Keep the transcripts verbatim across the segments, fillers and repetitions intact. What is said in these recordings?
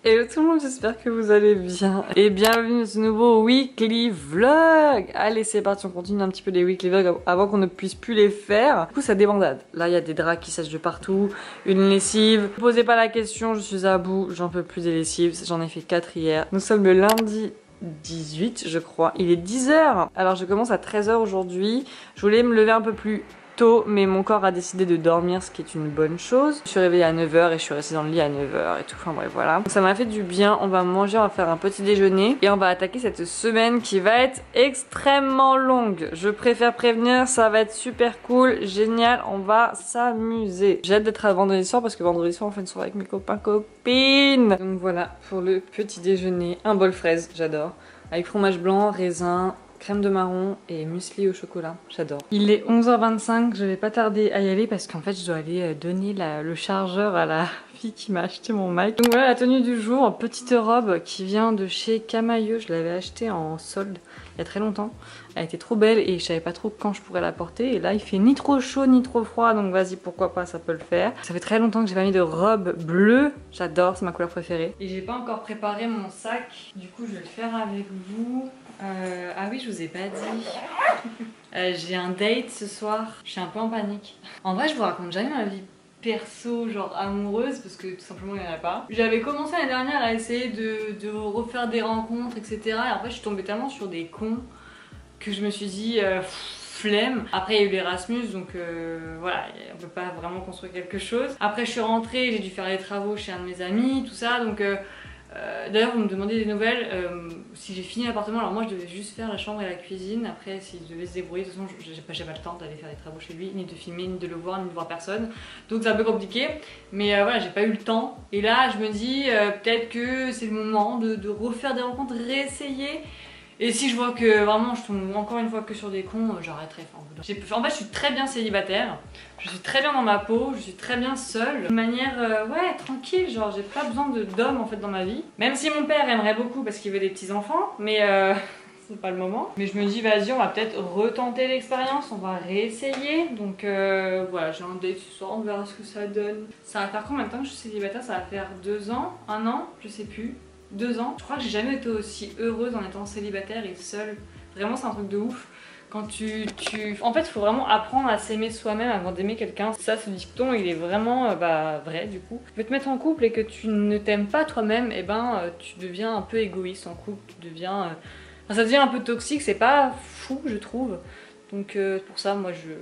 Hello tout le monde, j'espère que vous allez bien et bienvenue dans ce nouveau weekly vlog. Allez c'est parti, on continue un petit peu les weekly vlogs avant qu'on ne puisse plus les faire. Du coup ça débandade, là il y a des draps qui sèchent de partout, une lessive. Ne posez pas la question, je suis à bout, j'en peux plus des lessives, j'en ai fait quatre hier. Nous sommes le lundi dix-huit je crois, il est dix heures. Alors je commence à treize heures aujourd'hui, je voulais me lever un peu plus tôt, mais mon corps a décidé de dormir, ce qui est une bonne chose. Je suis réveillée à neuf heures et je suis restée dans le lit à neuf heures et tout, enfin bref voilà. Ça m'a fait du bien, on va manger, on va faire un petit déjeuner et on va attaquer cette semaine qui va être extrêmement longue. Je préfère prévenir, ça va être super cool, génial, on va s'amuser. J'ai hâte d'être à vendredi soir parce que vendredi soir on fait une soirée avec mes copains copines. Donc voilà, pour le petit déjeuner, un bol fraise, j'adore, avec fromage blanc, raisin, crème de marron et muesli au chocolat, j'adore. Il est onze heures vingt-cinq, je vais pas tarder à y aller parce qu'en fait je dois aller donner la, le chargeur à la fille qui m'a acheté mon Mac. Donc voilà la tenue du jour, petite robe qui vient de chez Camailleux, je l'avais achetée en solde il y a très longtemps. Elle était trop belle et je savais pas trop quand je pourrais la porter et là il fait ni trop chaud ni trop froid donc vas-y pourquoi pas, ça peut le faire. Ça fait très longtemps que j'ai pas mis de robe bleue, j'adore, c'est ma couleur préférée. Et j'ai pas encore préparé mon sac, du coup je vais le faire avec vous. Euh, ah oui je vous ai pas dit, euh, j'ai un date ce soir, je suis un peu en panique. En vrai je vous raconte jamais ma vie perso genre amoureuse parce que tout simplement il n'y en a pas. J'avais commencé l'année dernière à essayer de, de refaire des rencontres etc et après je suis tombée tellement sur des cons que je me suis dit euh, flemme. Après il y a eu l'Erasmus donc euh, voilà on peut pas vraiment construire quelque chose. Après je suis rentrée, j'ai dû faire les travaux chez un de mes amis tout ça donc euh, Euh, d'ailleurs vous me demandez des nouvelles, euh, si j'ai fini l'appartement, alors moi je devais juste faire la chambre et la cuisine, après s'il devait se débrouiller, de toute façon j'ai pas, pas le temps d'aller faire des travaux chez lui, ni de filmer, ni de le voir, ni de voir personne, donc c'est un peu compliqué, mais euh, voilà j'ai pas eu le temps, et là je me dis euh, peut-être que c'est le moment de, de refaire des rencontres, réessayer. Et si je vois que vraiment je tombe encore une fois que sur des cons, j'arrêterai. Enfin, en fait je suis très bien célibataire, je suis très bien dans ma peau, je suis très bien seule. De manière euh, ouais tranquille, genre j'ai pas besoin d'hommes en fait dans ma vie. Même si mon père aimerait beaucoup parce qu'il veut des petits enfants, mais euh, c'est pas le moment. Mais je me dis vas-y on va peut-être retenter l'expérience, on va réessayer. Donc euh, voilà j'ai un date ce soir, on verra ce que ça donne. Ça va faire combien de temps que je suis célibataire? Ça va faire deux ans, un an, je sais plus. Deux ans. Je crois que j'ai jamais été aussi heureuse en étant célibataire et seule. Vraiment c'est un truc de ouf. Quand tu... tu... En fait il faut vraiment apprendre à s'aimer soi-même avant d'aimer quelqu'un. Ça ce dicton il est vraiment euh, bah, vrai du coup. Tu peux te mettre en couple et que tu ne t'aimes pas toi-même, et ben euh, tu deviens un peu égoïste en couple. Tu deviens... Euh... Enfin, ça devient un peu toxique, c'est pas fou je trouve. Donc euh, pour ça moi je...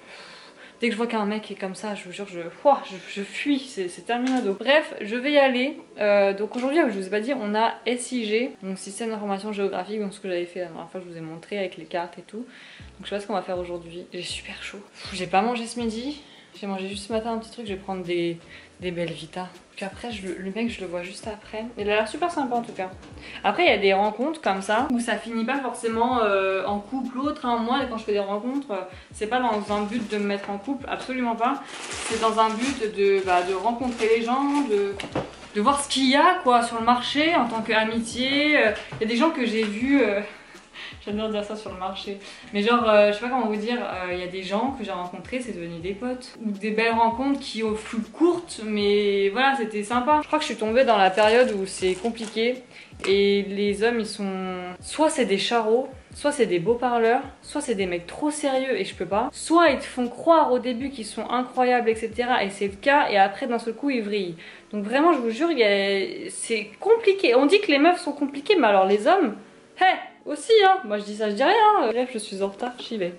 Dès que je vois qu'un mec est comme ça, je vous jure, je, oh, je, je fuis, c'est terminado. Bref, je vais y aller. Euh, donc aujourd'hui, je vous ai pas dit, on a S I G, donc système d'information géographique, donc ce que j'avais fait la dernière fois, je vous ai montré avec les cartes et tout. Donc je sais pas ce qu'on va faire aujourd'hui. J'ai super chaud. J'ai pas mangé ce midi. J'ai mangé juste ce matin un petit truc, je vais prendre des, des Belvita. Puis après, je, le mec, je le vois juste après. Il a l'air super sympa en tout cas. Après, il y a des rencontres comme ça où ça finit pas forcément euh, en couple ou autre. Hein. Moi, quand je fais des rencontres, euh, c'est pas dans un but de me mettre en couple, absolument pas. C'est dans un but de, bah, de rencontrer les gens, de, de voir ce qu'il y a quoi sur le marché en tant qu'amitié. Il euh, y a des gens que j'ai vus. Euh, J'adore dire ça sur le marché. Mais genre, euh, je sais pas comment vous dire, il euh, y a des gens que j'ai rencontrés, c'est devenu des potes. Ou des belles rencontres qui ont fut courtes, mais voilà, c'était sympa. Je crois que je suis tombée dans la période où c'est compliqué. Et les hommes, ils sont... Soit c'est des charros, soit c'est des beaux parleurs, soit c'est des mecs trop sérieux et je peux pas. Soit ils te font croire au début qu'ils sont incroyables, et cetera. Et c'est le cas, et après d'un seul coup ils vrillent. Donc vraiment, je vous jure, a... c'est compliqué. On dit que les meufs sont compliquées, mais alors les hommes... Hé hey, aussi hein, moi je dis ça, je dis rien. Bref, je suis en retard, j'y vais.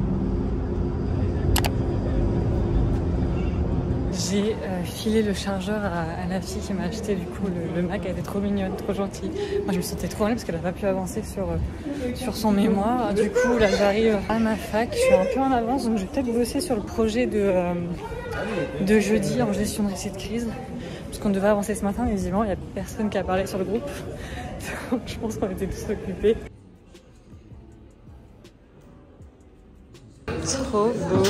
J'ai euh, filé le chargeur à, à la fille qui m'a acheté du coup le, le Mac, elle était trop mignonne, trop gentille. Moi je me sentais trop mal parce qu'elle n'a pas pu avancer sur, euh, sur son mémoire. Du coup là j'arrive à ma fac, je suis un peu en avance donc je vais peut-être bosser sur le projet de, euh, de jeudi en gestion de récit de crise. Parce qu'on devait avancer ce matin mais visiblement il n'y a personne qui a parlé sur le groupe. Donc je pense qu'on était tous occupés. Trop beau.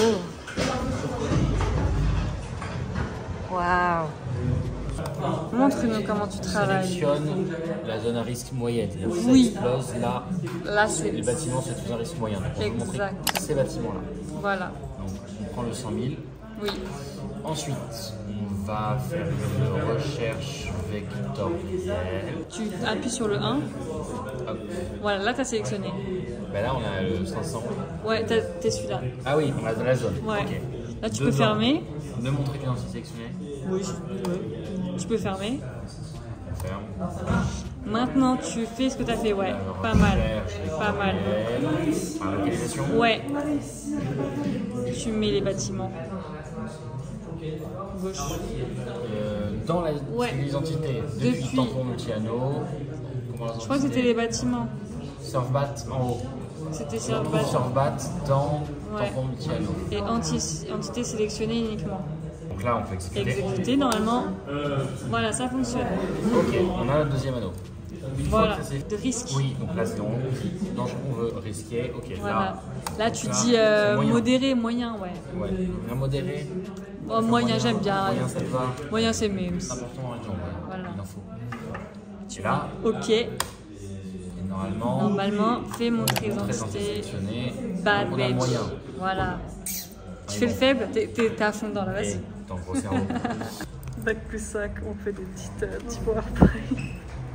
Waouh. Montre-nous comment tu travailles. Sélectionne la zone à risque moyenne. Oui. Explose, là, là c'est... les bâtiments c'est tous un risque moyen. Donc, on va vous montrer ces bâtiments-là. Voilà. Donc on prend le cent mille. Oui. Ensuite, on va faire une recherche vectorielle. Tu appuies sur le un. Hop. Voilà, là t'as sélectionné. Ben là, on a le cinq cents. Ouais, t'es celui-là. Ah oui, on a de la zone. Ouais. Okay. Là, tu Dedans. peux fermer. Ne montrer que dans ce sélectionné. Oui, oui. Tu peux fermer. On ferme. Maintenant, tu fais ce que tu as fait, ouais. Alors, pas mal. Pas mal. Par localisation. Ouais. Tu mets les bâtiments. Gauche. Euh, dans la ouais. l'identité, depuis, depuis tampon multi-anneau. Je crois que c'était les bâtiments. Surfbat en haut. C'était Surfbat. Surfbat dans ouais. tampon multi-anneau. Et anti entité sélectionnée uniquement. Donc là, on peut exécuter. Exécuter, normalement. Voilà, ça fonctionne. Ok, on a le deuxième anneau. Une voilà, fois que de risque. Oui, donc là c'est dans on veut risquer. Ok, voilà. là. Là tu là, dis euh, moyen. modéré, moyen, ouais. Ouais, un modéré. Oh, moyen, j'aime bien. Moyen, ça te va. Moyen, c'est mieux. C'est important, genre, voilà. Il en faut. Tu Et là. Ok. Et normalement. Normalement, fais montrer les entités. Bad badge. Moyen. Voilà. Tu fais le faible, t'es à fond dans la base. Dans le gros cerveau. Bac plus cinq, on fait des petites, euh, petits PowerPoint.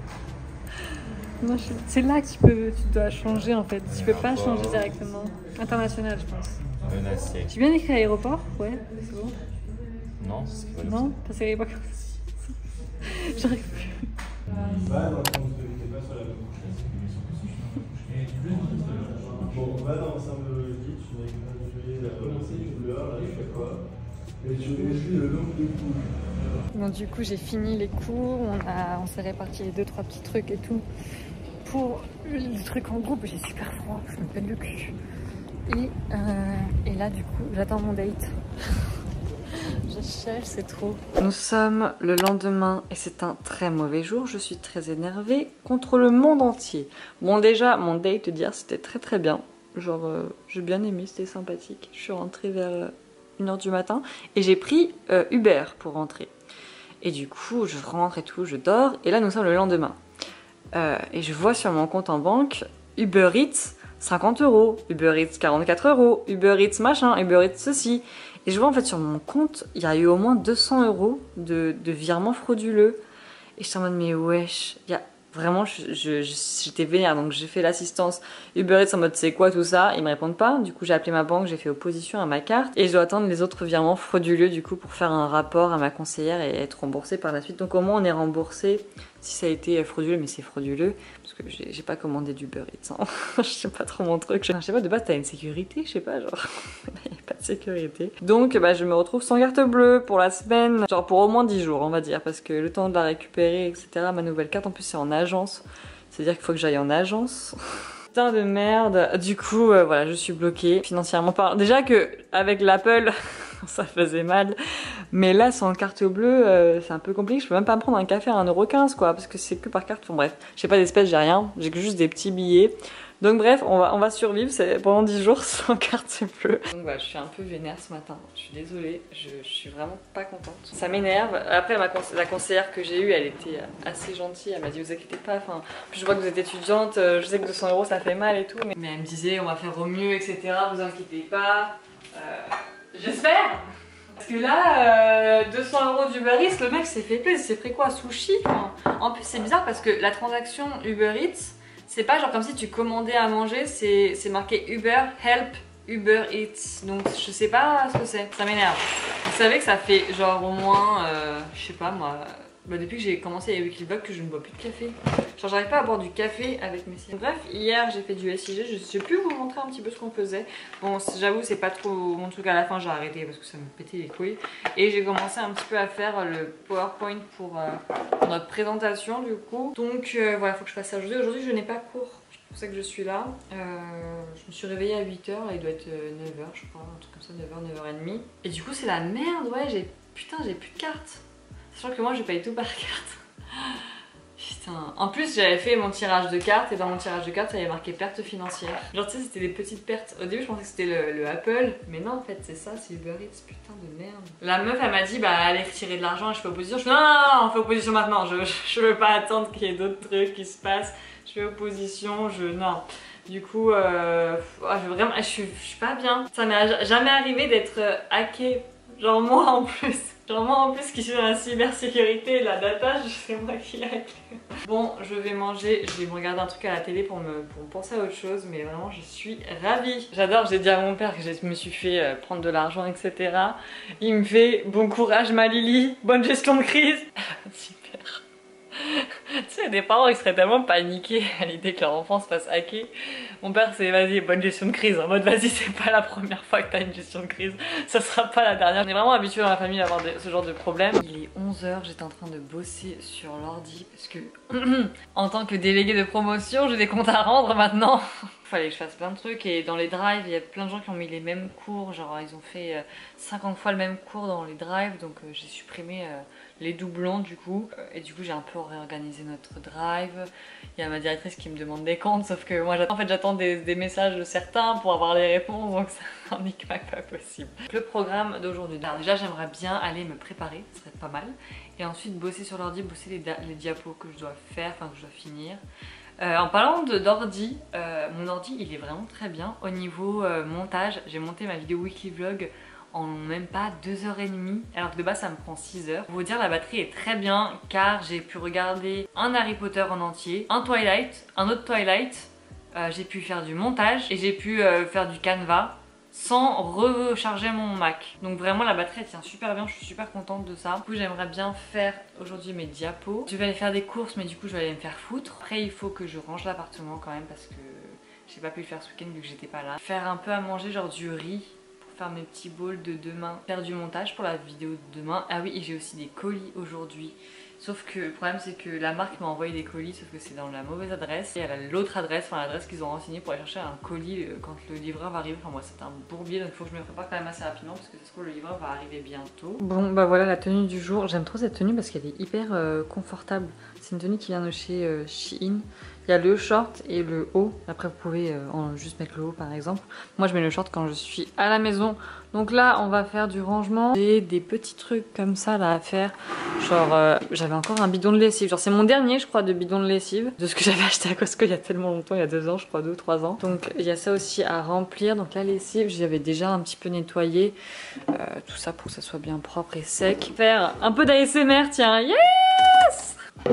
C'est là que tu, peux, tu dois changer en fait. Tu peux pas changer directement. International, je pense. Menacé. J'ai bien écrit aéroport. Ouais, c'est bon. Non, c'est pas comme Non, ça s'écrit pas comme ça. J'arrive plus. Bon, on va dans l'ensemble logique, tu vas relancer une couleur, là, je fais quoi? Et tu écris le nombre de coups. Bon, du coup, j'ai fini les cours, on, a, on s'est réparti les deux, trois petits trucs et tout. Pour le truc en groupe, j'ai super froid, je me pète le cul. Et, euh, et là, du coup, j'attends mon date. Je cherche, c'est trop. Nous sommes le lendemain et c'est un très mauvais jour. Je suis très énervée contre le monde entier. Bon, déjà, mon date d'hier, c'était très très bien. Genre, euh, j'ai bien aimé, c'était sympathique. Je suis rentrée vers euh, une heure du matin et j'ai pris euh, Uber pour rentrer. Et du coup, je rentre et tout, je dors. Et là, nous sommes le lendemain. Euh, et je vois sur mon compte en banque Uber Eats cinquante euros, Uber Eats quarante-quatre euros, Uber Eats machin, Uber Eats ceci. Et je vois en fait sur mon compte, il y a eu au moins deux cents euros de, de virements frauduleux. Et je suis en mode, mais wesh, il y a vraiment, j'étais je, je, vénère. Donc j'ai fait l'assistance Uber Eats en mode, c'est quoi tout ça? Ils me répondent pas. Du coup, j'ai appelé ma banque, j'ai fait opposition à ma carte. Et je dois attendre les autres virements frauduleux du coup pour faire un rapport à ma conseillère et être remboursé par la suite. Donc au moins, on est remboursé si ça a été frauduleux, mais c'est frauduleux. Parce que j'ai pas commandé d'Uber Eats. Hein. Je sais pas trop mon truc. Je sais pas, de base, t'as une sécurité, je sais pas, genre. Il n'y a pas de sécurité. Donc, bah, je me retrouve sans carte bleue pour la semaine. Genre pour au moins dix jours, on va dire. Parce que le temps de la récupérer, et cetera. Ma nouvelle carte, en plus, c'est en agence. C'est-à-dire qu'il faut que j'aille en agence. Putain de merde. Du coup, euh, voilà, je suis bloquée financièrement. Par... Déjà que avec l'Apple, ça faisait mal. Mais là, sans carte bleue, euh, c'est un peu compliqué. Je peux même pas me prendre un café à un euro quinze, quoi. Parce que c'est que par carte. Bon, bref, j'ai pas d'espèces, j'ai rien. J'ai que juste des petits billets. Donc bref, on va, on va survivre pendant dix jours sans carte bleue. Donc voilà, je suis un peu vénère ce matin. Je suis désolée, je, je suis vraiment pas contente. Ça m'énerve. Après, ma conse la conseillère que j'ai eue, elle était assez gentille. Elle m'a dit, vous inquiétez pas. Enfin, je vois que vous êtes étudiante. Je sais que deux cents euros, ça fait mal et tout. Mais, mais elle me disait, on va faire au mieux, et cetera. Vous inquiétez pas. Euh, J'espère. Parce que là, euh, deux cents euros d'Uber Eats, le mec s'est fait plaisir. C'est pris quoi, sushi? Enfin, en plus, c'est bizarre parce que la transaction Uber Eats, c'est pas genre comme si tu commandais à manger, c'est marqué Uber Help Uber Eats. Donc je sais pas ce que c'est, ça m'énerve. Vous savez que ça fait genre au moins, euh, je sais pas moi, bah depuis que j'ai commencé les Weekly Vlogs que je ne bois plus de café. Genre j'arrive pas à boire du café avec mes cils. Bref, hier j'ai fait du S I G, je sais plus vous montrer un petit peu ce qu'on faisait. Bon, j'avoue c'est pas trop mon truc à la fin, j'ai arrêté parce que ça me pétait les couilles. Et j'ai commencé un petit peu à faire le PowerPoint pour, euh, pour notre présentation du coup. Donc euh, voilà, faut que je fasse ça aujourd'hui. Aujourd'hui je n'ai pas cours. C'est pour ça que je suis là. Euh, je me suis réveillée à huit heures, là il doit être neuf heures je crois, un truc comme ça, neuf heures, neuf heures trente. Et du coup c'est la merde, ouais, j'ai putain j'ai plus de carte. Sachant que moi je paye tout par carte. Putain. En plus j'avais fait mon tirage de cartes et dans mon tirage de cartes ça y avait marqué perte financière. Genre tu sais c'était des petites pertes. Au début je pensais que c'était le, le Apple. Mais non en fait c'est ça, c'est Uber Eats, putain de merde. La meuf elle m'a dit bah allez retirer de l'argent et je fais opposition. Je fais non non non, on fait opposition maintenant. Je, je, je veux pas attendre qu'il y ait d'autres trucs qui se passent. Je fais opposition, je... non. Du coup euh, oh, je, vraiment, je, suis, je suis pas bien. Ça m'est jamais arrivé d'être hacké. Genre moi en plus. Genre moi en plus qui suis dans la cybersécurité et la data, c'est moi qui la clé. Bon, je vais manger, je vais me regarder un truc à la télé pour me, pour me penser à autre chose, mais vraiment je suis ravie. J'adore, j'ai dit à mon père que je me suis fait prendre de l'argent, et cetera. Il me fait bon courage ma Lily, bonne gestion de crise. Super. Tu sais, il y a des parents qui seraient tellement paniqués à l'idée que leur enfant se fasse hacker. Mon père c'est vas-y, bonne gestion de crise, en mode vas-y, c'est pas la première fois que t'as une gestion de crise, ça sera pas la dernière. On est vraiment habitué dans la famille à avoir des, ce genre de problème. Il est onze heures, j'étais en train de bosser sur l'ordi parce que en tant que déléguée de promotion, j'ai des comptes à rendre maintenant. Fallait que je fasse plein de trucs et dans les drives, il y a plein de gens qui ont mis les mêmes cours, genre ils ont fait cinquante fois le même cours dans les drives, donc euh, j'ai supprimé euh, les doublons du coup. Et du coup j'ai un peu réorganisé notre drive. Il y a ma directrice qui me demande des comptes, sauf que moi en fait j'attends des, des messages de certains pour avoir les réponses, donc c'est un micmac pas possible. Le programme d'aujourd'hui, déjà j'aimerais bien aller me préparer, ce serait pas mal. Et ensuite bosser sur l'ordi, bosser les, les diapos que je dois faire, enfin que je dois finir. Euh, en parlant d'ordi, euh, mon ordi il est vraiment très bien au niveau euh, montage. J'ai monté ma vidéo weekly vlog en même pas deux heures trente, alors que de base ça me prend six heures. Pour vous dire, la batterie est très bien car j'ai pu regarder un Harry Potter en entier, un Twilight, un autre Twilight, euh, j'ai pu faire du montage et j'ai pu euh, faire du Canva sans recharger mon Mac. Donc vraiment la batterie elle tient super bien, je suis super contente de ça. Du coup j'aimerais bien faire aujourd'hui mes diapos. Je vais aller faire des courses mais du coup je vais aller me faire foutre. Après il faut que je range l'appartement quand même parce que j'ai pas pu le faire ce week-end vu que j'étais pas là. Faire un peu à manger, genre du riz pour faire mes petits bowls de demain. Faire du montage pour la vidéo de demain. Ah oui, et j'ai aussi des colis aujourd'hui. Sauf que le problème c'est que la marque m'a envoyé des colis sauf que c'est dans la mauvaise adresse et elle a l'autre adresse, enfin l'adresse qu'ils ont renseignée pour aller chercher un colis quand le livreur va arriver. Enfin moi c'est un bourbier donc il faut que je me prépare quand même assez rapidement parce que ça se trouve le livreur va arriver bientôt. Bon bah voilà la tenue du jour, j'aime trop cette tenue parce qu'elle est hyper euh, confortable. C'est une tenue qui vient de chez euh, Shein. Il y a le short et le haut. Après vous pouvez euh, en juste mettre le haut par exemple. Moi je mets le short quand je suis à la maison. Donc là on va faire du rangement. J'ai des petits trucs comme ça là à faire. Genre euh, j'avais encore un bidon de lessive. Genre c'est mon dernier je crois de bidon de lessive. De ce que j'avais acheté à Costco il y a tellement longtemps, il y a deux ans je crois, deux ou trois ans. Donc il y a ça aussi à remplir. Donc la lessive j'avais déjà un petit peu nettoyé. Euh, tout ça pour que ça soit bien propre et sec. Faire un peu d'A S M R tiens. Yes!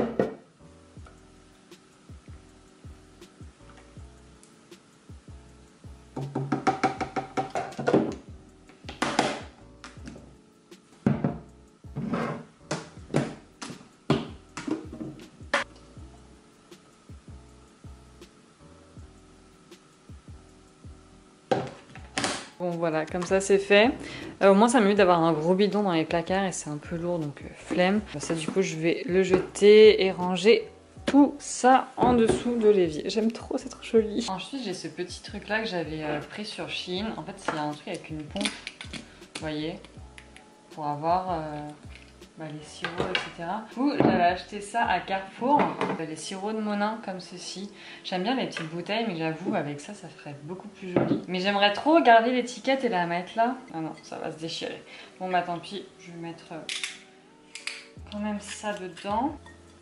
Bon voilà, comme ça c'est fait. Euh, au moins ça m'évite d'avoir un gros bidon dans les placards et c'est un peu lourd donc euh, flemme. Ça du coup je vais le jeter et ranger tout ça en dessous de l'évier. J'aime trop, c'est trop joli. Ensuite j'ai ce petit truc là que j'avais euh, pris sur Shein. En fait c'est un truc avec une pompe, vous voyez, pour avoir euh, bah, les sirops et cetera. Du coup j'avais acheté ça à Carrefour, les sirops de Monin comme ceci. J'aime bien les petites bouteilles mais j'avoue avec ça ça ferait beaucoup plus joli. Mais j'aimerais trop garder l'étiquette et la mettre là. Ah non ça va se déchirer. Bon bah tant pis, je vais mettre euh, quand même ça dedans.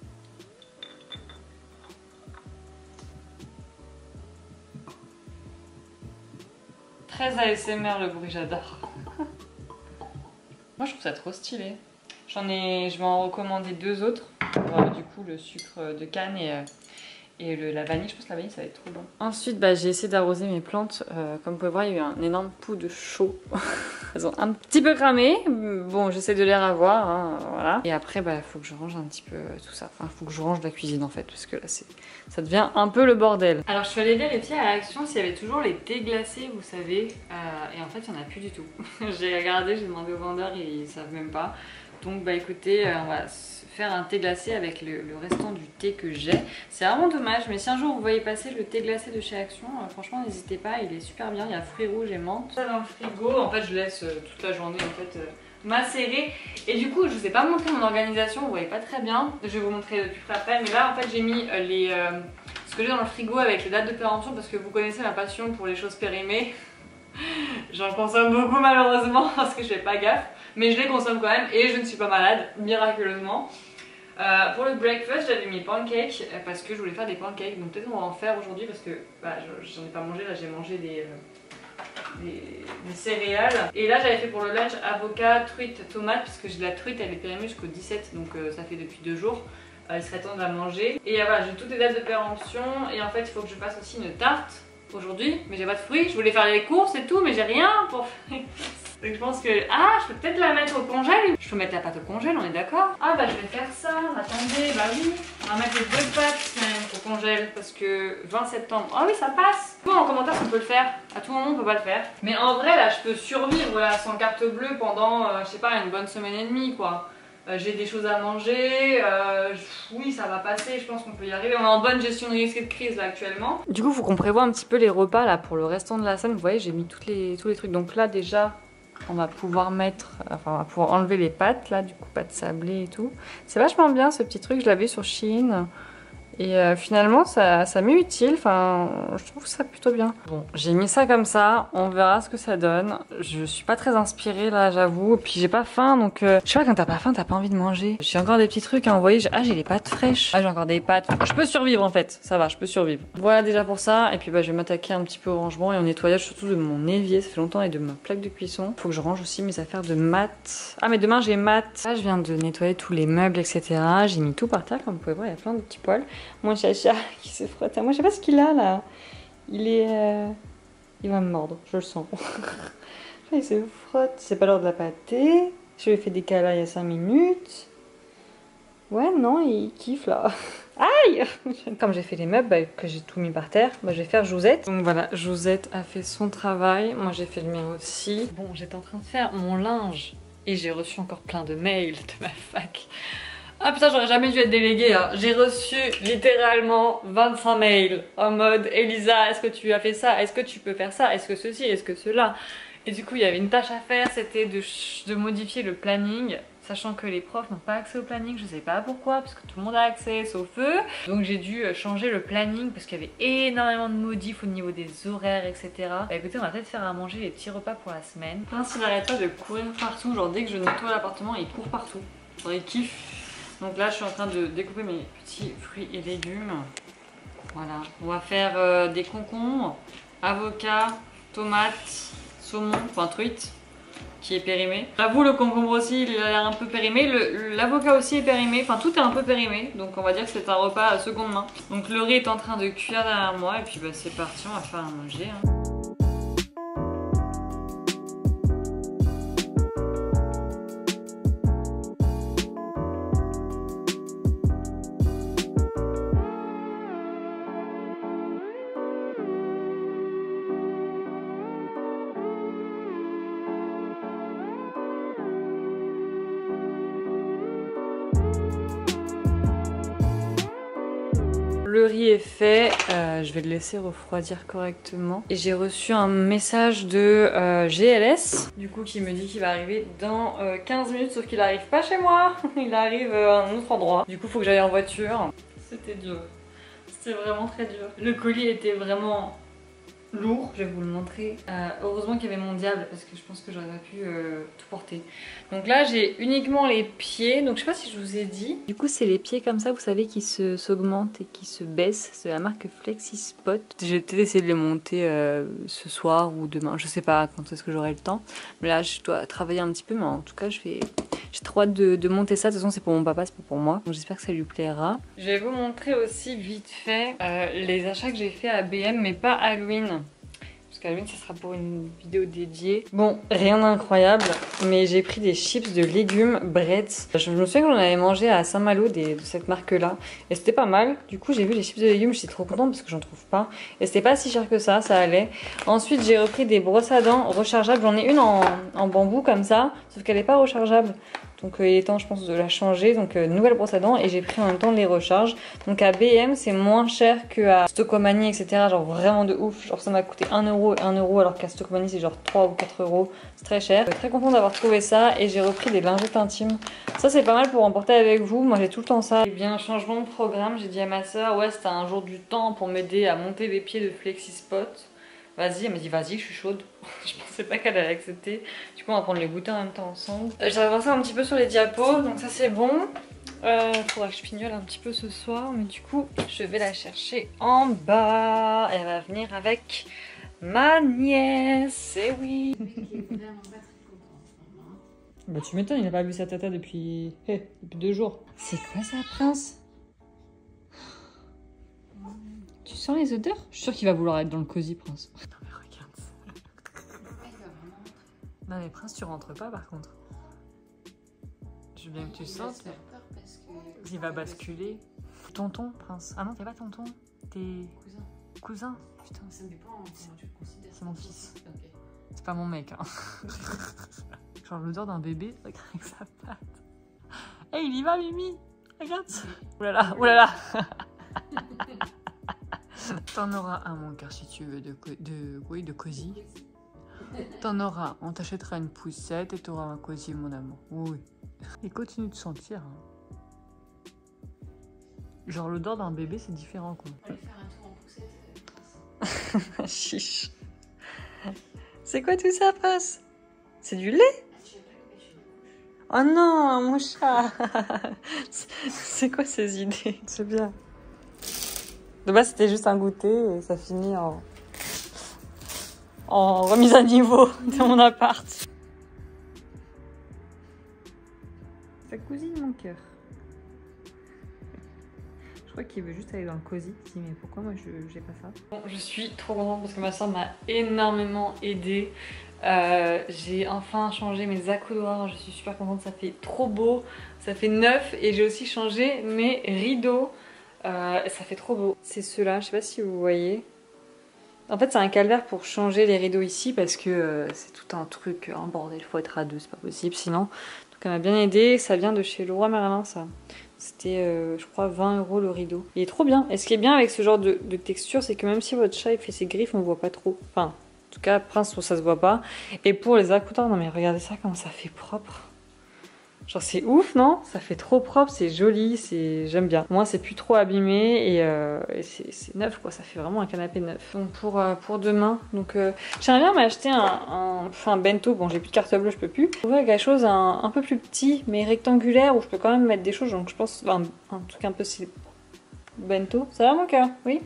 Très A S M R le bruit, j'adore. Moi je trouve ça trop stylé. J'en ai, je vais en recommander deux autres. Voilà, du coup le sucre de canne et, euh, et le, la vanille. Je pense que la vanille ça va être trop bon. Ensuite bah, j'ai essayé d'arroser mes plantes. Euh, comme vous pouvez voir il y a eu un énorme coup de chaud. Elles ont un petit peu cramé. Bon j'essaie de les ravoir. Hein, voilà. Et après bah faut que je range un petit peu tout ça. Enfin faut que je range la cuisine en fait. Parce que là c'est, ça devient un peu le bordel. Alors je suis allée vérifier à Action s'il y avait toujours les thés glacés vous savez. Euh, et en fait il n'y en a plus du tout. J'ai regardé, j'ai demandé aux vendeurs et ils savent même pas. Donc bah écoutez, euh, on va faire un thé glacé avec le, le restant du thé que j'ai. C'est vraiment dommage, mais si un jour vous voyez passer le thé glacé de chez Action, euh, franchement n'hésitez pas, il est super bien. Il y a fruits rouges et menthe. Ça dans le frigo, en fait je laisse euh, toute la journée en fait euh, macérer. Et du coup je vous ai pas montré mon organisation, vous voyez pas très bien. Je vais vous montrer de plus près après, mais là en fait j'ai mis euh, les, euh, ce que j'ai dans le frigo avec les dates de péremption parce que vous connaissez ma passion pour les choses périmées. J'en consomme beaucoup malheureusement parce que je fais pas gaffe. Mais je les consomme quand même et je ne suis pas malade, miraculeusement. Euh, pour le breakfast, j'avais mis pancakes parce que je voulais faire des pancakes. Donc peut-être on va en faire aujourd'hui parce que bah, j'en ai pas mangé. Là j'ai mangé des, euh, des, des céréales. Et là j'avais fait pour le lunch avocat, truite, tomate, parce que j'ai de la truite, elle est périmée jusqu'au dix-sept, donc euh, ça fait depuis deux jours. Euh, il serait temps de la manger. Et euh, voilà, j'ai toutes les dates de péremption. Et en fait il faut que je fasse aussi une tarte aujourd'hui, mais j'ai pas de fruits. Je voulais faire les courses et tout, mais j'ai rien pour faire. Donc je pense que... Ah, je peux peut-être la mettre au congèle. Je peux mettre la pâte au congèle, on est d'accord? Ah bah je vais faire ça, attendez, bah oui. On va mettre les deux pâtes quand même au congèle parce que vingt septembre... Ah oui, ça passe. Bon, en commentaire on peut le faire. À tout moment on peut pas le faire. Mais en vrai là, je peux survivre là sans carte bleue pendant, euh, je sais pas, une bonne semaine et demie quoi. Euh, j'ai des choses à manger, euh, oui ça va passer, je pense qu'on peut y arriver. On est en bonne gestion de risque et de crise là actuellement. Du coup faut qu'on prévoit un petit peu les repas là pour le restant de la semaine. Vous voyez j'ai mis toutes les, tous les trucs. Donc là déjà on va pouvoir mettre, enfin on va pouvoir enlever les pâtes là, du coup pâtes sablées et tout. C'est vachement bien ce petit truc, je l'avais sur Shein. Et euh, finalement ça, ça m'est utile, enfin je trouve ça plutôt bien. Bon j'ai mis ça comme ça, on verra ce que ça donne. Je suis pas très inspirée là j'avoue, et puis j'ai pas faim donc euh, je sais pas, quand t'as pas faim t'as pas envie de manger. J'ai encore des petits trucs hein, vous voyez, ah j'ai les pâtes fraîches, ah j'ai encore des pâtes, je peux survivre en fait, ça va je peux survivre. Voilà déjà pour ça, et puis bah je vais m'attaquer un petit peu au rangement et au nettoyage surtout de mon évier, ça fait longtemps, et de ma plaque de cuisson. Faut que je range aussi mes affaires de maths. Ah mais demain j'ai maths. Là je viens de nettoyer tous les meubles et cetera. J'ai mis tout par terre comme vous pouvez voir, il y a plein de petits poils. Mon chacha qui se frotte à moi, je sais pas ce qu'il a là. Il est... Euh... Il va me mordre, je le sens. Il se frotte, c'est pas l'heure de la pâtée. Je lui ai fait des câlins il y a cinq minutes. Ouais non, il kiffe là. Aïe. Comme j'ai fait les meubles, bah, que j'ai tout mis par terre, bah, je vais faire Josette. Donc voilà, Josette a fait son travail, moi j'ai fait le mien aussi. Bon, j'étais en train de faire mon linge et j'ai reçu encore plein de mails de ma fac. Ah putain, j'aurais jamais dû être déléguée hein. J'ai reçu littéralement vingt-cinq mails en mode Elisa, est-ce que tu as fait ça? Est-ce que tu peux faire ça? Est-ce que ceci? Est-ce que cela? Et du coup il y avait une tâche à faire, c'était de, de modifier le planning, sachant que les profs n'ont pas accès au planning, je sais pas pourquoi, parce que tout le monde a accès sauf eux. Donc j'ai dû changer le planning parce qu'il y avait énormément de modifs au niveau des horaires, et cetera. Bah écoutez, on va peut-être faire à manger les petits repas pour la semaine. Prince il arrête pas de courir partout, genre dès que je nettoie l'appartement il court partout, genre il kiffe. Donc là je suis en train de découper mes petits fruits et légumes. Voilà, on va faire euh, des concombres, avocats, tomates, saumon, enfin truite qui est périmé. J'avoue le concombre aussi il a l'air un peu périmé, l'avocat aussi est périmé, enfin tout est un peu périmé. Donc on va dire que c'est un repas à seconde main. Donc le riz est en train de cuire derrière moi et puis bah, c'est parti, on va faire à manger hein. Le riz est fait, euh, je vais le laisser refroidir correctement. Et j'ai reçu un message de euh, G L S, du coup qui me dit qu'il va arriver dans euh, quinze minutes, sauf qu'il arrive pas chez moi, il arrive à un autre endroit. Du coup faut que j'aille en voiture. C'était dur, c'était vraiment très dur. Le colis était vraiment lourd, je vais vous le montrer. Euh, heureusement qu'il y avait mon diable parce que je pense que j'aurais pas pu euh, tout porter. Donc là j'ai uniquement les pieds, donc je sais pas si je vous ai dit. Du coup c'est les pieds comme ça, vous savez, qui se s'augmentent et qui se baissent. C'est la marque Flexispot. J'ai peut-être essayé de les monter euh, ce soir ou demain, je sais pas quand est-ce que j'aurai le temps. Mais là je dois travailler un petit peu, mais en tout cas je vais... J'ai trop hâte de, de monter ça, de toute façon c'est pour mon papa, c'est pas pour moi. Donc j'espère que ça lui plaira. Je vais vous montrer aussi vite fait euh, les achats que j'ai fait à B M, mais pas Halloween. Parce qu'Halloween ça sera pour une vidéo dédiée. Bon, rien d'incroyable, mais j'ai pris des chips de légumes Bretz. Je me souviens que j'en avais mangé à Saint-Malo de cette marque là. Et c'était pas mal. Du coup j'ai vu les chips de légumes, j'étais trop contente parce que j'en trouve pas. Et c'était pas si cher que ça, ça allait. Ensuite j'ai repris des brosses à dents rechargeables. J'en ai une en, en bambou comme ça, sauf qu'elle est pas rechargeable. Donc euh, il est temps je pense de la changer. Donc euh, nouvelle brosse à dents, et j'ai pris en même temps les recharges. Donc à B M c'est moins cher que à Stokomani, et cetera. Genre vraiment de ouf. Genre ça m'a coûté un euro et un euro, alors qu'à Stokomani c'est genre trois ou quatre euros. C'est très cher. Je suis très contente d'avoir trouvé ça. Et j'ai repris des lingettes intimes. Ça c'est pas mal pour emporter avec vous. Moi j'ai tout le temps ça. Et bien changement de programme, j'ai dit à ma soeur, ouais c'était un jour du temps pour m'aider à monter les pieds de Flexispot. Vas-y, elle m'a dit vas-y, je suis chaude. Je pensais pas qu'elle allait accepter. Du coup on va prendre les goûters en même temps ensemble. Euh, J'avais avancé un petit peu sur les diapos, donc ça c'est bon. Euh, faudra que je fignole un petit peu ce soir, mais du coup, je vais la chercher en bas. Elle va venir avec ma nièce, et oui. Bah tu m'étonnes, il a pas vu sa tata depuis, hey, depuis deux jours. C'est quoi ça, Prince? Tu sens les odeurs? Je suis sûre qu'il va vouloir être dans le cosy, Prince. Non mais regarde ça. Non mais Prince, tu rentres pas par contre. Je veux bien que tu sentes. Il va basculer. Tonton, Prince. Ah non, t'es pas tonton. T'es cousin. Cousin. Putain, ça dépend comment tu le considères. C'est mon fils. Okay. C'est pas mon mec. Hein. Genre l'odeur d'un bébé avec sa patte. Eh, hey, il y va, Mimi. Regarde. Oulala, oulala. T'en auras un, mon cœur, si tu veux, de, de, oui, de cosy. T'en auras. On t'achètera une poussette et t'auras un cosy, mon amour. Oui. Et continue de sentir. Hein. Genre l'odeur d'un bébé, c'est différent, quoi. On va aller faire un tour en poussette. Chiche. C'est quoi tout ça, Prince? C'est du lait? Oh non, mon chat. C'est quoi ces idées? C'est bien. De base, c'était juste un goûter et ça finit en, en remise à niveau de mon appart. Sa cousine, mon cœur. Je crois qu'il veut juste aller dans le cosy. Je dis, mais pourquoi moi je j'ai pas ça? Bon, je suis trop contente parce que ma soeur m'a énormément aidée. Euh, j'ai enfin changé mes accoudoirs, je suis super contente, ça fait trop beau, ça fait neuf, et j'ai aussi changé mes rideaux, euh, ça fait trop beau. C'est ceux-là, je sais pas si vous voyez. En fait c'est un calvaire pour changer les rideaux ici parce que euh, c'est tout un truc, un bordel, faut être à deux, c'est pas possible sinon. Donc elle m'a bien aidée, ça vient de chez Leroy Merlin ça. C'était euh, je crois vingt euros le rideau. Il est trop bien, et ce qui est bien avec ce genre de, de texture c'est que même si votre chat il fait ses griffes on voit pas trop. Enfin, en tout cas, Prince, ça se voit pas. Et pour les accoudoirs, non mais regardez ça, comment ça fait propre. Genre c'est ouf, non? Ça fait trop propre, c'est joli, c'est j'aime bien. Moi, c'est plus trop abîmé et, euh, et c'est neuf, quoi. Ça fait vraiment un canapé neuf. Donc pour, euh, pour demain, donc euh, j'aimerais bien m'acheter un, un, un bento. Bon, j'ai plus de carte bleue, je peux plus. Trouver quelque chose un, un peu plus petit, mais rectangulaire, où je peux quand même mettre des choses. Donc je pense un, un truc un peu style bento. Ça va, mon cœur? Oui.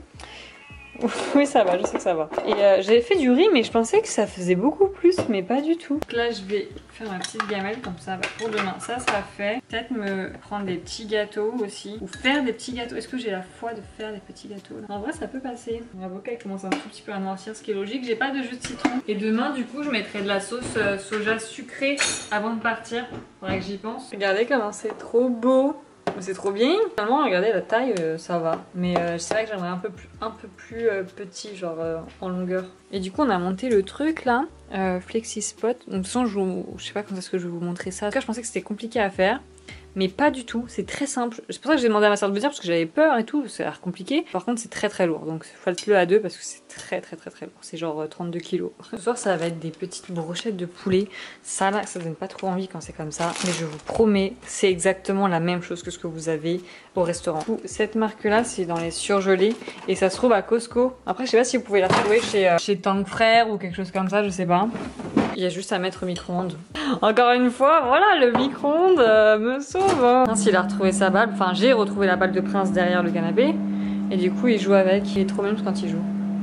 Oui, ça va, je sais que ça va. Et euh, j'avais fait du riz, mais je pensais que ça faisait beaucoup plus, mais pas du tout. Donc là, je vais faire ma petite gamelle comme ça, bah, pour demain. Ça, ça fait. Peut-être me prendre des petits gâteaux aussi, ou faire des petits gâteaux. Est-ce que j'ai la foi de faire des petits gâteaux là? En vrai, ça peut passer. L'avocat il commence un tout petit peu à noircir, ce qui est logique. J'ai pas de jus de citron. Et demain, du coup, je mettrai de la sauce euh, soja sucrée avant de partir. Faudrait que j'y pense. Regardez comment c'est trop beau. C'est trop bien. Finalement, regardez la taille, euh, ça va. Mais euh, c'est vrai que j'aimerais un peu plus, un peu plus euh, petit, genre euh, en longueur. Et du coup, on a monté le truc là, euh, Flexi Spot. Donc, de toute façon, je, vous, je sais pas quand est-ce que je vais vous montrer ça. En tout cas, je pensais que c'était compliqué à faire. Mais pas du tout, c'est très simple. C'est pour ça que j'ai demandé à ma soeur de me dire parce que j'avais peur et tout, ça a l'air compliqué. Par contre, c'est très très lourd, donc faites-le à deux parce que c'est très très très très lourd. C'est genre trente-deux kilos. Ce soir, ça va être des petites brochettes de poulet. Ça là, ça donne pas trop envie quand c'est comme ça, mais je vous promets, c'est exactement la même chose que ce que vous avez au restaurant. Cette marque-là, c'est dans les surgelés et ça se trouve à Costco. Après, je sais pas si vous pouvez la trouver chez, euh, chez Tang Frères ou quelque chose comme ça, je sais pas. Il y a juste à mettre au micro-ondes. Encore une fois, voilà, le micro-ondes euh, me sauve. Hein. Prince, il a retrouvé sa balle. Enfin, j'ai retrouvé la balle de Prince derrière le canapé. Et du coup, il joue avec. Il est trop mignon quand il joue.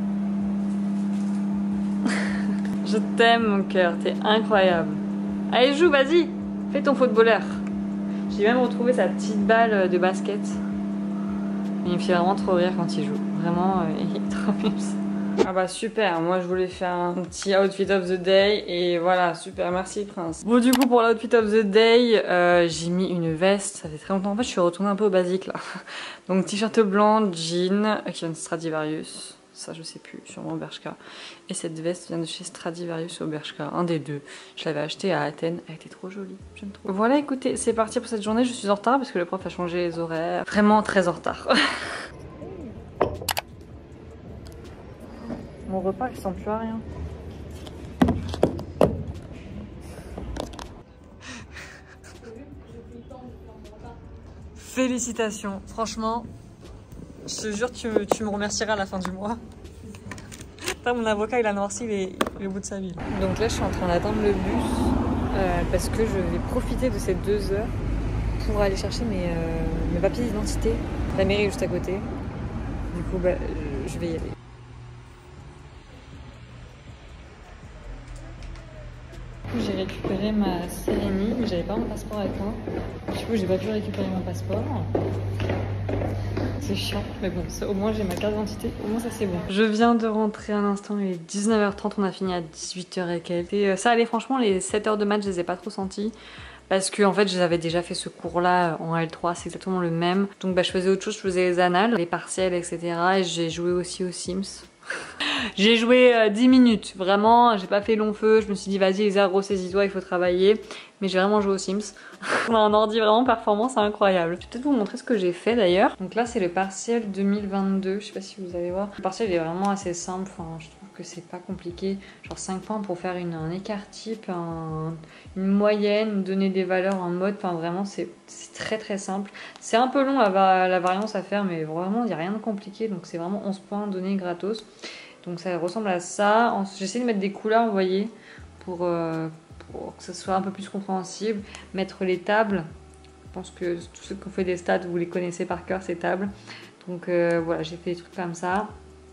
Je t'aime, mon cœur. T'es incroyable. Allez, joue, vas-y. Fais ton footballeur. J'ai même retrouvé sa petite balle de basket. Il me fait vraiment trop rire quand il joue. Vraiment, euh, il est trop mignon. Ah bah super, moi je voulais faire un petit outfit of the day et voilà, super, merci Prince. Bon du coup pour l'outfit of the day, euh, j'ai mis une veste, ça fait très longtemps, en fait je suis retournée un peu au basique là. Donc t-shirt blanc, jean, qui vient de Stradivarius, ça je sais plus, sûrement Bershka. Et cette veste vient de chez Stradivarius ou Bershka, un des deux. Je l'avais achetée à Athènes, elle était trop jolie, j'aime trop. Voilà écoutez, c'est parti pour cette journée, je suis en retard parce que le prof a changé les horaires. Vraiment très en retard. Mon repas il ressemble plus à rien. Félicitations, franchement, je te jure tu me, tu me remercieras à la fin du mois. Mon avocat il a noirci les, le bout de sa vie. Donc là je suis en train d'attendre le bus euh, parce que je vais profiter de ces deux heures pour aller chercher mes, euh, mes papiers d'identité. La mairie est juste à côté. Du coup, bah, je vais y aller. J'ai récupéré ma Sérénie, mais j'avais pas mon passeport avec moi. Du coup, j'ai pas pu récupérer mon passeport. C'est chiant, mais bon, au moins j'ai ma carte d'identité, au moins ça c'est bon. Je viens de rentrer à l'instant, il est dix-neuf heures trente, on a fini à dix-huit heures et quelques. Et ça allait, franchement, les sept heures de maths, je les ai pas trop senties. Parce que en fait, j'avais déjà fait ce cours-là en L trois, c'est exactement le même. Donc bah, je faisais autre chose, je faisais les annales, les partiels, et cetera. Et j'ai joué aussi aux Sims. J'ai joué euh, dix minutes, vraiment, j'ai pas fait long feu, je me suis dit vas-y Lisa, ressaisis-toi, il faut travailler. Mais j'ai vraiment joué aux Sims. On a un ordi vraiment performant, c'est incroyable. Je vais peut-être vous montrer ce que j'ai fait d'ailleurs. Donc là c'est le partiel deux mille vingt-deux, je sais pas si vous allez voir. Le partiel est vraiment assez simple, enfin, je trouve que c'est pas compliqué. Genre cinq points pour faire une, un écart type, un, une moyenne, donner des valeurs en mode, enfin vraiment c'est très très simple. C'est un peu long la, la variance à faire, mais vraiment il n'y a rien de compliqué, donc c'est vraiment onze points donnés gratos. Donc ça ressemble à ça. J'essaie de mettre des couleurs, vous voyez, pour, euh, pour que ce soit un peu plus compréhensible. Mettre les tables. Je pense que tous ceux qui ont fait des stats, vous les connaissez par cœur, ces tables. Donc euh, voilà, j'ai fait des trucs comme ça.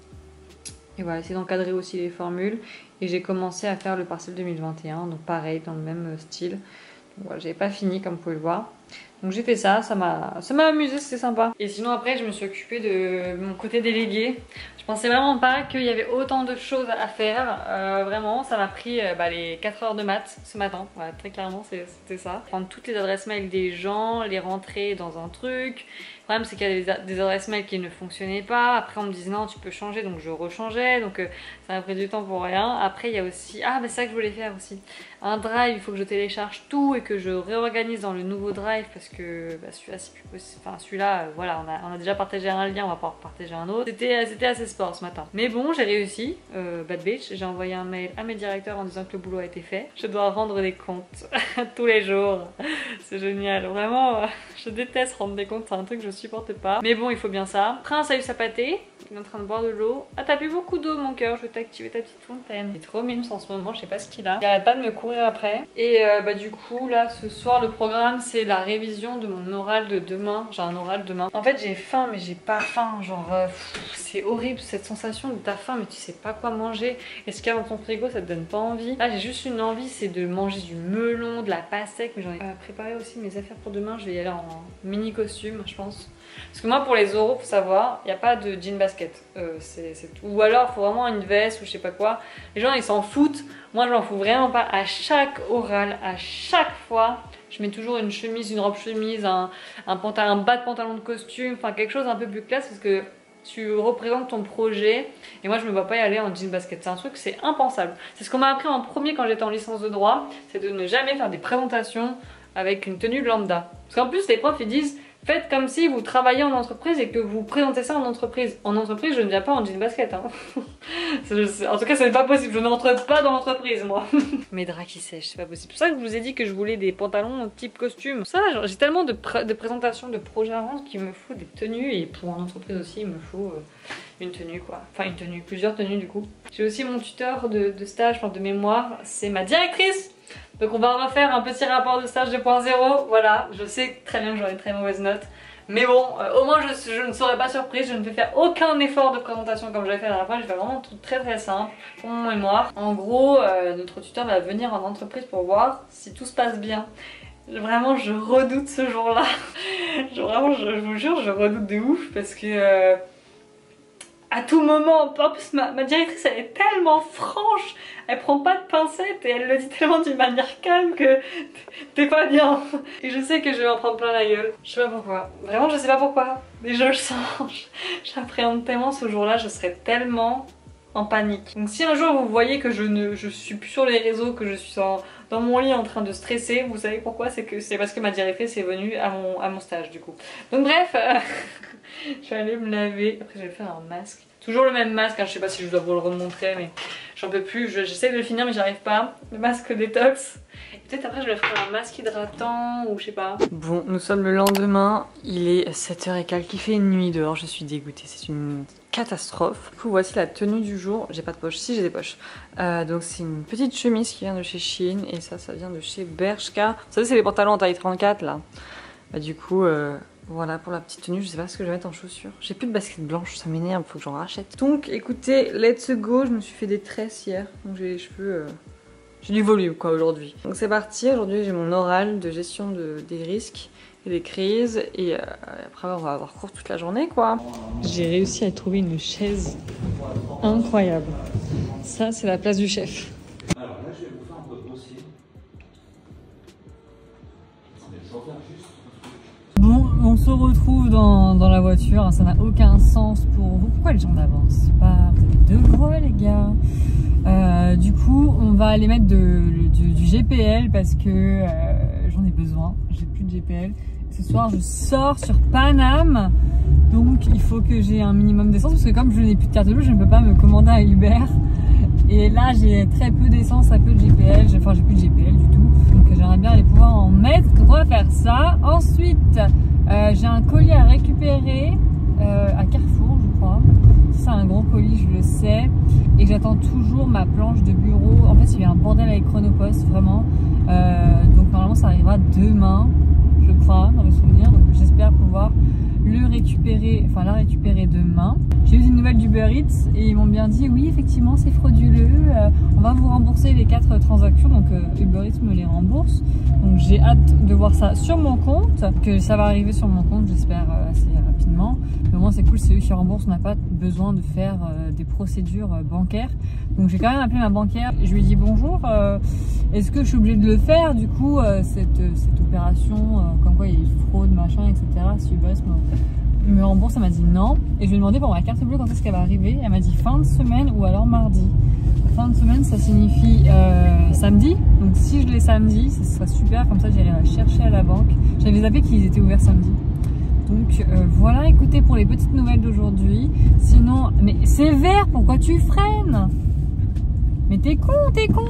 Et voilà, essayer d'encadrer aussi les formules. Et j'ai commencé à faire le partiel deux mille vingt et un, donc pareil, dans le même style. Donc voilà, j'avais pas fini comme vous pouvez le voir. Donc j'ai fait ça, ça m'a ça m'a amusé, c'était sympa. Et sinon après je me suis occupée de mon côté délégué. Je pensais vraiment pas qu'il y avait autant de choses à faire. Euh, vraiment, ça m'a pris euh, bah, les quatre heures de maths ce matin. Voilà, très clairement c'était ça. Prendre toutes les adresses mail des gens, les rentrer dans un truc. Le problème c'est qu'il y a des adresses mail qui ne fonctionnaient pas. Après on me disait non tu peux changer, donc je rechangeais. Donc euh, ça m'a pris du temps pour rien. Après il y a aussi, ah mais c'est ça que je voulais faire aussi, un drive, il faut que je télécharge tout et que je réorganise dans le nouveau drive parce que bah, celui-là c'est plus possible. Enfin celui-là, euh, voilà, on a, on a déjà partagé un lien, on va pas partager un autre. C'était c'était assez sport ce matin. Mais bon, j'ai réussi, euh, bad bitch. J'ai envoyé un mail à mes directeurs en disant que le boulot a été fait. Je dois rendre des comptes tous les jours. C'est génial, vraiment. Je déteste rendre des comptes, c'est un truc que je supporte pas. Mais bon, il faut bien ça. Prince a eu sa pâtée. Il est en train de boire de l'eau. Ah, t'as bu beaucoup d'eau, mon cœur. Je vais t'activer ta petite fontaine. Il est trop mime en ce moment, je sais pas ce qu'il a. Il arrête pas de me courir après. Et euh, bah, du coup, là, ce soir, le programme, c'est la révision de mon oral de demain. J'ai un oral demain. En fait, j'ai faim, mais j'ai pas faim. Genre, euh, c'est horrible cette sensation de t'as faim, mais tu sais pas quoi manger. Et ce qu'il y a dans ton frigo, ça te donne pas envie. Là, j'ai juste une envie, c'est de manger du melon, de la pastèque. Mais j'en ai euh, préparé aussi mes affaires pour demain. Je vais y aller en mini costume, je pense. Parce que moi, pour les oraux, faut savoir, il n'y a pas de jean basket. Euh, c'est tout. Ou alors, il faut vraiment une veste ou je sais pas quoi. Les gens, ils s'en foutent. Moi, je m'en fous vraiment pas. À chaque oral, à chaque fois, je mets toujours une chemise, une robe chemise, un, un, pantalon, un bas de pantalon de costume, enfin quelque chose un peu plus classe parce que tu représentes ton projet. Et moi, je me vois pas y aller en jean basket. C'est un truc, c'est impensable. C'est ce qu'on m'a appris en premier quand j'étais en licence de droit. C'est de ne jamais faire des présentations avec une tenue lambda. Parce qu'en plus, les profs, ils disent... Faites comme si vous travaillez en entreprise et que vous présentez ça en entreprise. En entreprise, je ne viens pas en jean basket. Hein. En tout cas, ce n'est pas possible. Je n'entre pas dans l'entreprise, moi. Mes draps qui sèchent, c'est pas possible. C'est pour ça que je vous ai dit que je voulais des pantalons type costume. Ça, j'ai tellement de, pr de présentations, de projets à rendre qu'il me faut des tenues. Et pour en entreprise aussi, il me faut euh, une tenue, quoi. Enfin, une tenue, plusieurs tenues du coup. J'ai aussi mon tuteur de, de stage, enfin de mémoire. C'est ma directrice. Donc on va refaire un petit rapport de stage deux point zéro, voilà, je sais très bien que j'aurai très mauvaise note. Mais bon, euh, au moins je, je ne serai pas surprise, je ne vais faire aucun effort de présentation comme j'avais fait la dernière fois, je vais faire vraiment un truc très très simple pour mon mémoire. En gros, euh, notre tuteur va venir en entreprise pour voir si tout se passe bien. Vraiment, je redoute ce jour-là. Vraiment, je, je vous jure, je redoute de ouf parce que... Euh, à tout moment, en plus ma, ma directrice elle est tellement franche, elle prend pas de pincettes et elle le dit tellement d'une manière calme que t'es pas bien. Et je sais que je vais en prendre plein la gueule. Je sais pas pourquoi, vraiment je sais pas pourquoi, mais je le sens. J'appréhende tellement ce jour-là, je serais tellement en panique. Donc si un jour vous voyez que je ne je suis plus sur les réseaux, que je suis en, dans mon lit en train de stresser, vous savez pourquoi? C'est que c'est parce que ma directrice est venue à mon, à mon stage du coup. Donc bref... Euh... Je vais aller me laver, après je vais faire un masque. Toujours le même masque, hein. Je sais pas si je dois vous le remontrer mais j'en peux plus, j'essaie de le finir mais j'arrive pas. Le masque détox. Et peut-être après je vais faire un masque hydratant ou je sais pas. Bon, nous sommes le lendemain, il est sept heures quinze, il fait une nuit dehors, je suis dégoûtée, c'est une catastrophe. Du coup voici la tenue du jour, j'ai pas de poche, si j'ai des poches. Euh, donc c'est une petite chemise qui vient de chez Shein et ça, ça vient de chez Bershka. Vous savez c'est les pantalons en taille trente-quatre là. Bah du coup, euh, voilà pour la petite tenue. Je sais pas ce que je vais mettre en chaussures. J'ai plus de basket blanche, ça m'énerve, faut que j'en rachète. Donc écoutez, let's go. Je me suis fait des tresses hier, donc j'ai les cheveux... Euh... J'ai du volume quoi aujourd'hui. Donc c'est parti, aujourd'hui j'ai mon oral de gestion de, des risques et des crises. Et euh, après on va avoir cours toute la journée quoi. J'ai réussi à trouver une chaise incroyable. Ça c'est la place du chef. Alors là je vais vous faire un peu grossier. Mais je vais faire juste. Bon, on se retrouve dans, dans la voiture. Ça n'a aucun sens pour vous. Pourquoi les gens n'avancent pas? Vous avez deux voies les gars. Euh, du coup, on va aller mettre de, du, du G P L parce que euh, j'en ai besoin. J'ai plus de G P L. Ce soir, je sors sur Paname, donc il faut que j'ai un minimum d'essence parce que comme je n'ai plus de carte bleue, je ne peux pas me commander un Uber. Et là, j'ai très peu d'essence, très peu de G P L. Enfin, j'ai plus de G P L du tout. Donc, j'aimerais bien aller pouvoir en mettre. Donc, on va faire ça. Ensuite, euh, j'ai un colis à récupérer euh, à Carrefour, je crois. C'est un gros colis, je le sais. Et j'attends toujours ma planche de bureau. En fait, il y a eu un bordel avec Chronopost, vraiment. Euh, donc, normalement, ça arrivera demain, je crois, dans mes souvenirs. Donc, j'espère pouvoir le récupérer, enfin la récupérer demain. J'ai eu une nouvelle d'Uber Eats et ils m'ont bien dit oui, effectivement, c'est frauduleux. Euh, on va vous rembourser les quatre transactions. Donc, euh, Uber Eats me les rembourse. Donc, j'ai hâte de voir ça sur mon compte. Que ça va arriver sur mon compte, j'espère euh, assez rapidement. Mais au moins, c'est cool, c'est eux qui remboursent. On n'a pas besoin de faire euh, des procédures euh, bancaires. Donc, j'ai quand même appelé ma banquière. Je lui ai dit bonjour. Euh, Est-ce que je suis obligée de le faire du coup euh, cette, cette opération, euh, comme quoi il y a eu fraude, machin, et cetera. Si Uber Eats me, me rembourse, elle m'a dit non. Et je lui ai demandé pour ma carte bleue quand est-ce qu'elle va arriver. Elle m'a dit fin de semaine ou alors mardi. Fin de semaine, ça signifie euh, samedi. Donc si je l'ai samedi, ce serait super. Comme ça, j'irai la chercher à la banque. J'avais zappé qu'ils étaient ouverts samedi. Donc euh, voilà, écoutez pour les petites nouvelles d'aujourd'hui. Sinon, mais c'est vert, pourquoi tu freines? Mais t'es con, t'es con.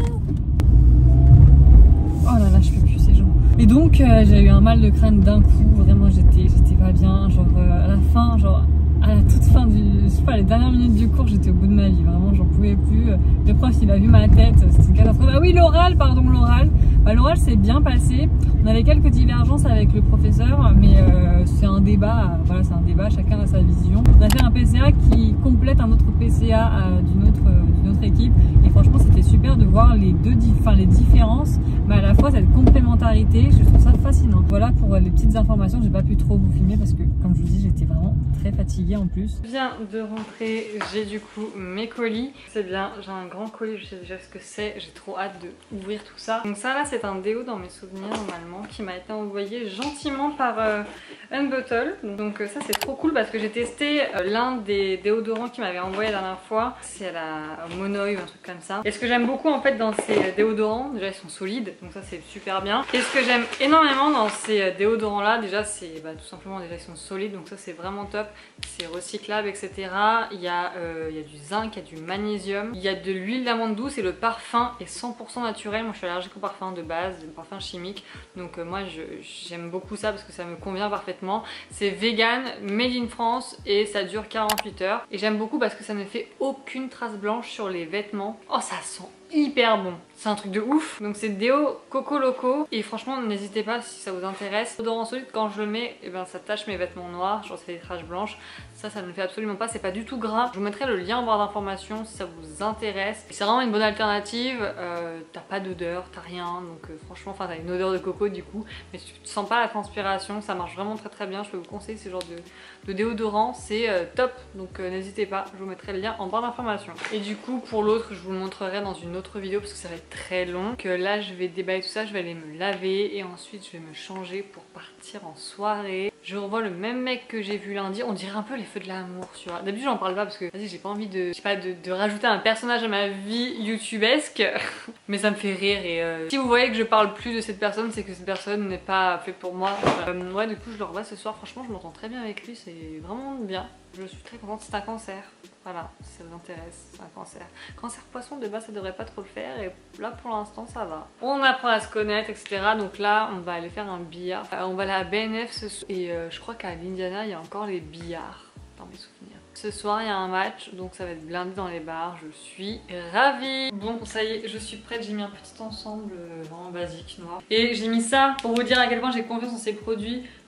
Oh là là, je peux plus ces gens. Et donc, euh, j'ai eu un mal de crâne d'un coup. Vraiment, j'étais j'étais pas bien. Genre, euh, à la fin, genre, à la toute fin du. Je sais pas, les dernières minutes du cours, j'étais au bout de ma vie. Vraiment, j'en pouvais plus. Le prof, il a vu ma tête. C'était une catastrophe. Ah oui, l'oral, pardon, l'oral. Bah, l'oral s'est bien passé. On avait quelques divergences avec le professeur, mais euh, c'est un débat. Voilà, c'est un débat. Chacun a sa vision. On a fait un P C A qui complète un autre P C A euh, d'une autre, euh, d'une autre équipe. Et franchement, c'était super de voir les deux, enfin les différences, mais à la fois cette complémentarité. Je trouve ça fascinant. Voilà pour les petites informations. J'ai pas pu trop vous filmer parce que, comme je vous dis, j'étais vraiment très fatiguée en plus. Je viens de rentrer. J'ai du coup mes colis. C'est bien. J'ai un grand colis. Je sais déjà ce que c'est. J'ai trop hâte de ouvrir tout ça. Donc ça là, c'est un déo dans mes souvenirs normalement qui m'a été envoyé gentiment par euh, Unbottle. Donc euh, ça c'est trop cool parce que j'ai testé euh, l'un des déodorants qu'il m'avait envoyé la dernière fois. C'est à la Monoï ou un truc comme ça. Et ce que j'aime beaucoup en fait dans ces déodorants, déjà ils sont solides, donc ça c'est super bien. Et ce que j'aime énormément dans ces déodorants là, déjà c'est bah, tout simplement déjà ils sont solides, donc ça c'est vraiment top. C'est recyclable, et cetera. Il y, a, euh, il y a du zinc, il y a du magnésium, il y a de l'huile d'amande douce et le parfum est cent pour cent naturel. Moi je suis allergique au parfum de base, au parfum chimique, donc euh, moi j'aime beaucoup ça parce que ça me convient parfaitement. C'est vegan, made in France et ça dure quarante-huit heures. Et j'aime beaucoup parce que ça ne fait aucune trace blanche sur les vêtements. Oh, ça sent hyper bon, c'est un truc de ouf. Donc c'est déo Coco Loco et franchement n'hésitez pas si ça vous intéresse. Odorant solide, quand je le mets, et ben ça tache mes vêtements noirs, genre ça fait des taches blanches. Ça, ça ne le fait absolument pas, c'est pas du tout gras. Je vous mettrai le lien en barre d'informations si ça vous intéresse. C'est vraiment une bonne alternative, euh, t'as pas d'odeur, t'as rien, donc euh, franchement, enfin t'as une odeur de coco du coup, mais tu ne sens pas la transpiration, ça marche vraiment très très bien. Je peux vous conseiller ce genre de, de déodorant, c'est euh, top, donc euh, n'hésitez pas, je vous mettrai le lien en barre d'informations. Et du coup pour l'autre, je vous le montrerai dans une autre vidéo parce que ça va être très long. Que là je vais déballer tout ça, je vais aller me laver et ensuite je vais me changer pour partir en soirée. Je revois le même mec que j'ai vu lundi, on dirait un peu les feux de l'amour, tu vois. D'habitude j'en parle pas parce que vas-y, j'ai pas envie de, je sais pas, de, de rajouter un personnage à ma vie youtubesque, mais ça me fait rire et euh, si vous voyez que je parle plus de cette personne, c'est que cette personne n'est pas faite pour moi. Euh, ouais, du coup je le revois ce soir, franchement je m'entends très bien avec lui, c'est vraiment bien. Je suis très contente, c'est un cancer. Voilà, si ça vous intéresse, c'est un cancer. Cancer poisson, de base ça devrait pas trop le faire et là pour l'instant ça va. On apprend à se connaître, et cetera. Donc là on va aller faire un billard. Euh, on va aller à B N F ce soir et euh, je crois qu'à l'Indiana il y a encore les billards dans mes souvenirs. Ce soir il y a un match donc ça va être blindé dans les bars, je suis ravie. Bon ça y est, je suis prête, j'ai mis un petit ensemble euh, vraiment basique noir. Et j'ai mis ça pour vous dire à quel point j'ai confiance en ces produits.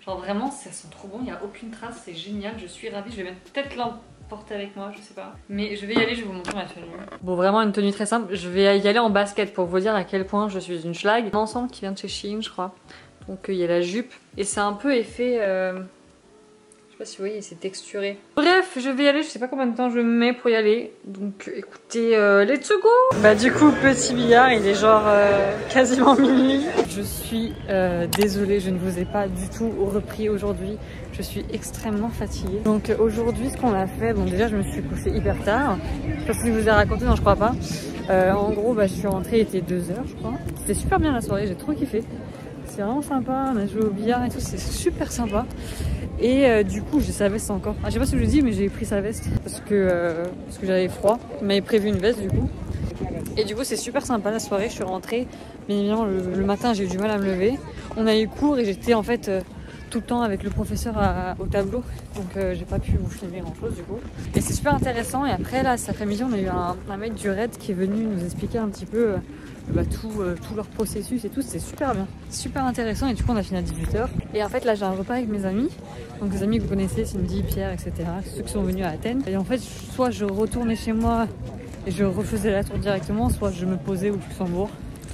Genre vraiment, ça sent trop bon, il n'y a aucune trace, c'est génial, je suis ravie. Je vais même peut-être l'emporter avec moi, je sais pas. Mais je vais y aller, je vais vous montrer ma tenue. Bon, vraiment une tenue très simple. Je vais y aller en basket pour vous dire à quel point je suis une schlag. Un ensemble qui vient de chez Shein, je crois. Donc il y a la jupe. Et c'est un peu effet... Euh... Je sais pas si vous voyez, c'est texturé. Bref, je vais y aller, je sais pas combien de temps je mets pour y aller. Donc écoutez, euh, let's go. Bah du coup, petit billard, il est genre euh, quasiment minuit. Je suis euh, désolée, je ne vous ai pas du tout repris aujourd'hui. Je suis extrêmement fatiguée. Donc aujourd'hui, ce qu'on a fait, bon déjà je me suis couchée hyper tard. Je sais pas si je vous ai raconté, non je crois pas. Euh, en gros, bah, je suis rentrée, il était deux heures je crois. C'était super bien la soirée, j'ai trop kiffé. C'est vraiment sympa, on a joué au billard et tout, c'est super sympa. Et euh, du coup j'ai sa veste encore. Ah, je sais pas si je vous dis mais j'ai pris sa veste parce que, euh, parce que j'avais froid. On m'avait prévu une veste du coup. Et du coup c'est super sympa la soirée, je suis rentrée. Mais évidemment le, le matin j'ai eu du mal à me lever. On a eu cours et j'étais en fait euh, tout le temps avec le professeur à, au tableau. Donc euh, j'ai pas pu vous filmer grand chose du coup. Et c'est super intéressant. Et après là cet après-midi on a eu un, un mec du raid qui est venu nous expliquer un petit peu... Euh, Bah, tout, euh, tout leur processus et tout, c'est super bien, super intéressant. Et du coup on a fini à dix-huit heures et en fait là j'ai un repas avec mes amis, donc des amis que vous connaissez, Cindy, Pierre, etc, ceux qui sont venus à Athènes. Et en fait soit je retournais chez moi et je refaisais la tour directement, soit je me posais au Luxembourg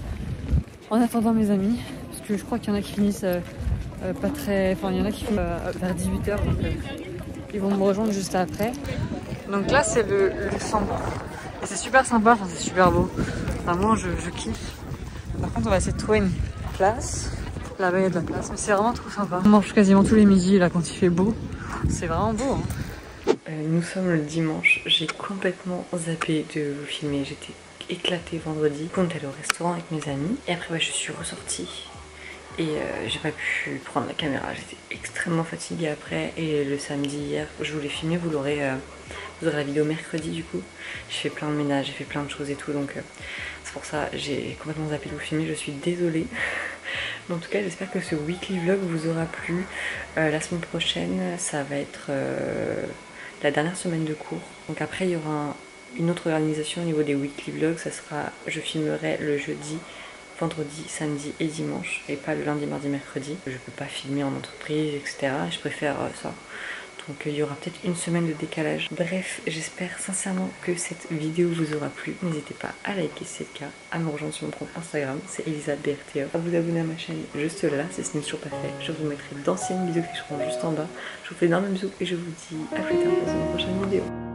en attendant mes amis, parce que je crois qu'il y en a qui finissent euh, euh, pas très, enfin il y en a qui finissent euh, vers dix-huit heures, donc euh, ils vont me rejoindre juste après. Donc là c'est le, le Luxembourg et c'est super sympa, enfin c'est super beau. Vraiment, je, je kiffe. Par contre, on va essayer de trouver une place. Là-bas, il y a de la place, mais c'est vraiment trop sympa. On mange quasiment tous les midis là quand il fait beau. C'est vraiment beau. Hein. Euh, nous sommes le dimanche. J'ai complètement zappé de vous filmer. J'étais éclatée vendredi. On est allé au restaurant avec mes amis. Et après, bah, je suis ressortie. Et euh, j'ai pas pu prendre la caméra. J'étais extrêmement fatiguée après. Et le samedi hier, je voulais filmer. Vous l'aurez. Euh, vous aurez la vidéo mercredi du coup. J'ai fait plein de ménage, j'ai fait plein de choses et tout. Donc euh, c'est pour ça j'ai complètement zappé de vous filmer. Je suis désolée. Mais en tout cas, j'espère que ce weekly vlog vous aura plu. Euh, la semaine prochaine, ça va être euh, la dernière semaine de cours. Donc après, il y aura un, une autre organisation au niveau des weekly vlogs. Ça sera, je filmerai le jeudi, vendredi, samedi et dimanche. Et pas le lundi, mardi, mercredi. Je peux pas filmer en entreprise, et cetera. Je préfère euh, ça. Donc il y aura peut-être une semaine de décalage. Bref, j'espère sincèrement que cette vidéo vous aura plu. N'hésitez pas à liker si c'est le cas, à me rejoindre sur mon compte Instagram, c'est Elisa B R T O, à vous abonner à ma chaîne juste là si ce n'est toujours pas fait. Je vous mettrai d'anciennes vidéos qui seront juste en bas. Je vous fais d'énormes bisous et je vous dis à plus tard dans une prochaine vidéo.